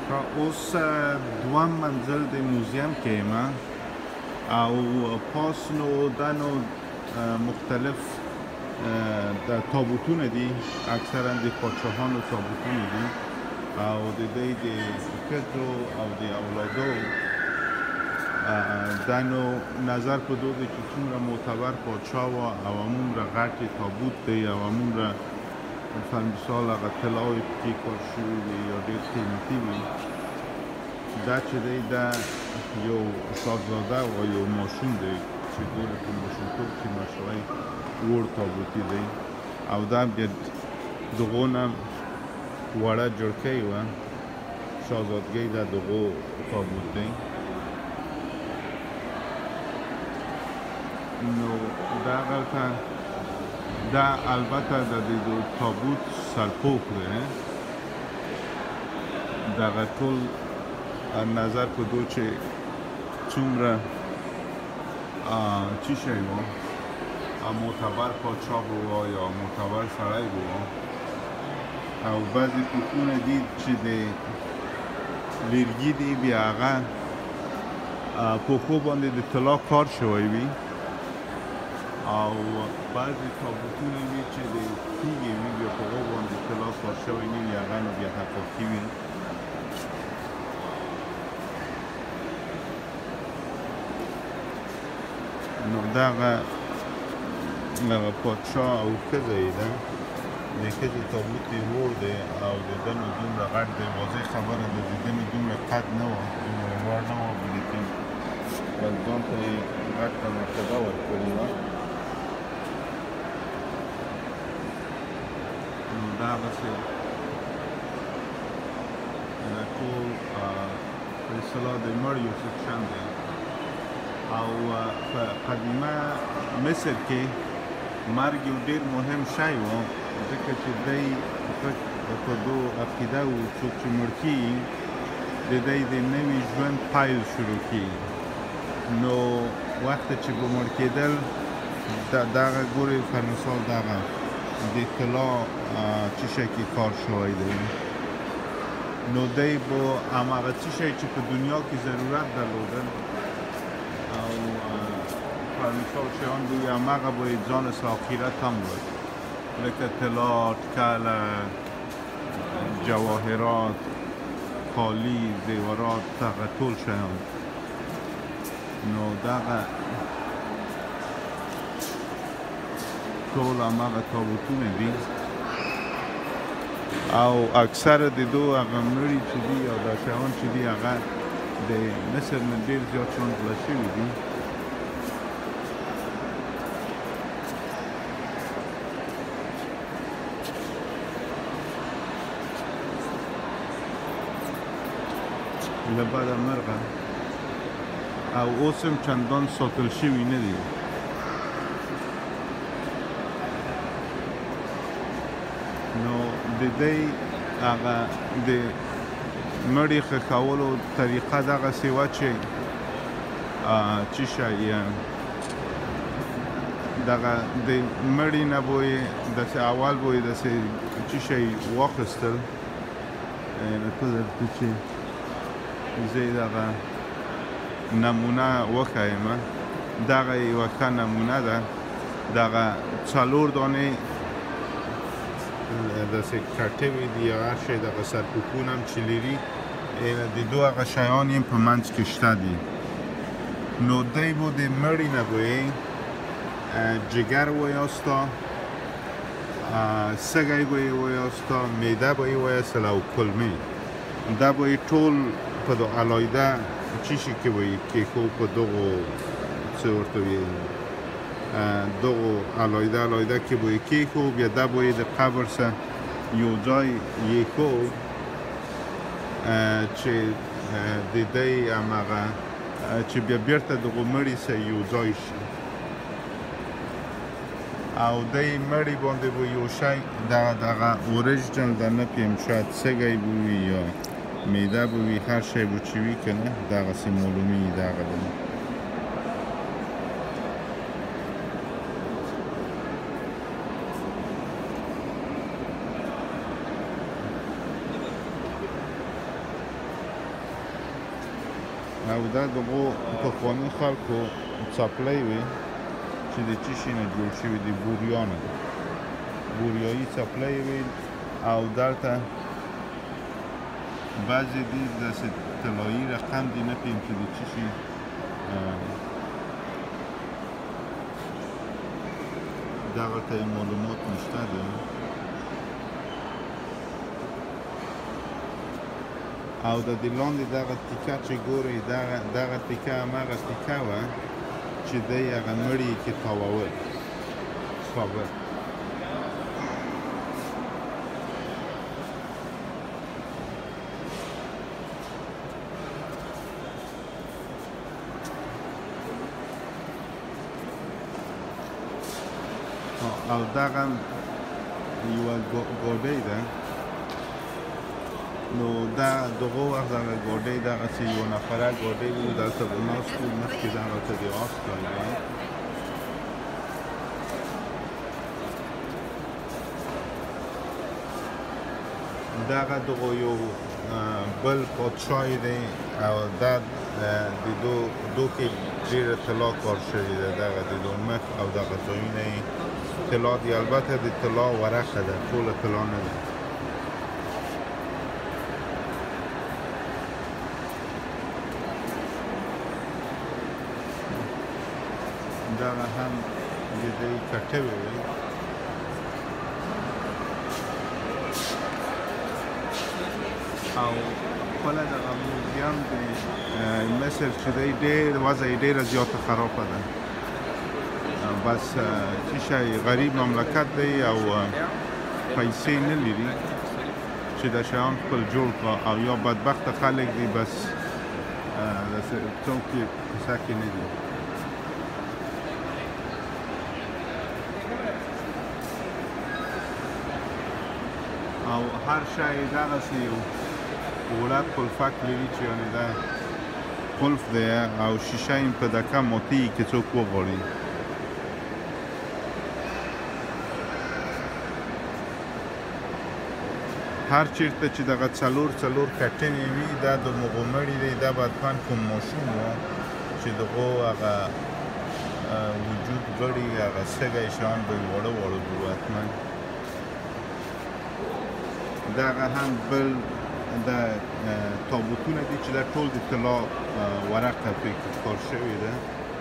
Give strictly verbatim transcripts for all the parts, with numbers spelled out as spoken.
ښه، اوس دویم منزل د موزیم کې یم او پاس نو دا نو مختلف د تابوتونه دي، اکثرا د پادشاهانو تابوتونه دي او د دوی د ښځو او د اولادو دا نو نظر په دو دی چې څومره معتبر پادشاه و او همومره غټ تابوت دی او همومره مثلا مثال هغه طلاوې پکې کار شوي وي یا ډېر قیمتي وي. دا چې دی دا یو شاهزاده و یو ماشوم دی چې ګوره په ماشومتوب کې مړ شوی وړ تابوتي دی او دا بیا دغو نه وړه جوړ کړې وه شاهزادګۍ دا دغو تابوت دی. نو دا هغلته دا البته د دې تابوت سرپوښ دی، دغه ټول نظر په دو چې څومره چی شی و معتبر پادشاه و یا معتبر سړی و او بعضې پوښونه دي چې د لرګي دي بیا هغه پوښو باندې د طلا کار شوی وي او بعضې تابوتونه وي چې د تیږې وي بیا په هغو باندې طلا کار شوی نه وي، هغه نو بیا حقاقي وي. نو دغه هغه پادشاه او ښځه یې ده، د ښځې تابوت یې وړ دی او د ده نو دومره غټ دی، واضح خبره ده د ده نو دومره قد نه وه، دومره لوړ نه وه، لیکن بل ځان ته یې غټه مرتبه ورکړې وه. نو دغسې دا ټول په اصطلاح د مړیو سیکشن دی او په قدیمه مصر کې مرګ یو ډېر مهم شی و، ځکه چې دی په دو عقیده و څوک چې مړ کېږي د دی د نوي ژوند پیل شروع کېږي. نو وخت چې به مړ کېدل دغه ګورې پر مثال دغه د طلا څه شی کې کار شوی دی، نو دی به هماغه څه شی چې په دنیا کې ضرورت درلودل او پر مثال شیان دوی هماغه به یې ځان سه آخرت هم بود، لکه طلا، ټکله، جواهرات، کالی، زیورات، دغه ټول شیان. نو دغه ټول هماغه تابوتونه دي او اکثر د دو هغه مړي چې دي یا دا شیان چې دي هغه د مصر نه ډېر زیات شیان غلا شوي دي. له بده مرغه او اوس هم چندان ساتل شوي نه دي. نو د دی هغه د مړي ښخولو طریقه دغسې وه چې څه شی دغه د مړي نه به یې داسې اول به یې داسې څه شی واخیستل، په درته چې زه یې دغه نمونه وښیم، دغه یوه ښه نمونه ده، دغه څلور دانې داسې کټوې دي یا هر شی دغه سرپوښونه هم چې لري د دو هغه شیان یې په منځ کې شته دي. نو دی به د مړي نه به یې جگر ویاستا، سږی به یې ویاستا، معده به یې ویستل او کلمې، دا به یې ټول په دو علایده چی شي کې به یې کېښود په دغو څه ورته ویل دغو علایده علایده کې به یې کېښود، بیا دا به یې د قبر سه یو ځای یېښود چې د دی هماغه چې بیا بیرته دغو مړي سه یو ځای شي او دی مړي باندې به یو شی دغه دغه اوریجنل ده، نه پوهېږم شاید سږی به وي یا معده به وي، هر شی به چې وي که نه دغسې معلومېږي دغه ده. او دا دغو پخواني خلکو څپلۍ وې چې د څه شي نه جوړ شوي دي، بوریانو ده، بوریایي څپلۍ وې. او دلته بعضې دي داسې طلایي رقم دي، نه پوهېږم چې د څه شي دغه ته معلومات نشته دی. او د دې لاندې دغه تیکه چې ګورئ، دغه دغه تیکه همغه تیکه وه چې دی هغه مړي کې تاوول ثابت. او دغه یوه ګاډۍ ده، نو دا دغه وخت دغه ګاډۍ دغسې یوه نفره ګاډۍ وه، دلته به ناست وو، مخکې دغلته د آس ځای دی. دغه دغه یو بل پادشاه دی، او دا د دو دو کې ډېره طلا کار شوې ده، دغه د دو مخ او دغه ځایونه یې طلا دي. البته د طلا ورقه ده، ټوله طلا نه ده. دغه هم د دې کټوې وې. او خپله دغه موزیم د مصر چې دی ډېر وضع یې ډېره زیاته خرابه ده. بس څه شی غریب مملکت دی او پیسې نه لري چې دا شیان خپل جوړ کړه، او یا بدبخته خلک دي بس داسې څوک یې کیسه کې نه دي. او هر شی دغسې یو وړه قلفک لري چې یعنې دا قلف دی، او شیشه یې په دکه ماتېږي که څوک وغواړي. هر چیرته چې دغه څلور څلور کټنې وي، دا د مغو مړي دی. دا باید خان کوم ماشوم و چې دغو هغه وجود غړي، هغه سږی شیان به یې واړه واړه به وو حتما. دغه هم بل د تابوتونه دي چې دا ټول د طلا ورقه پرې کار شوې ده.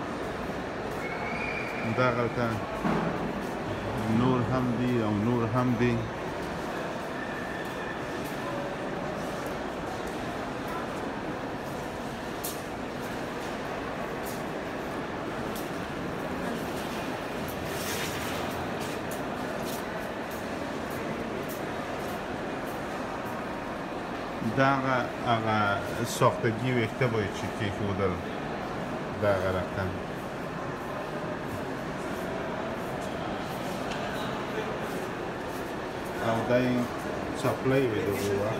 دغلته نور هم دي او نور هم دي. دغه هغه ساختگی ویښته باید چې کېښودل دغه رقم. او دا یې څپلۍ وې دغه وخت.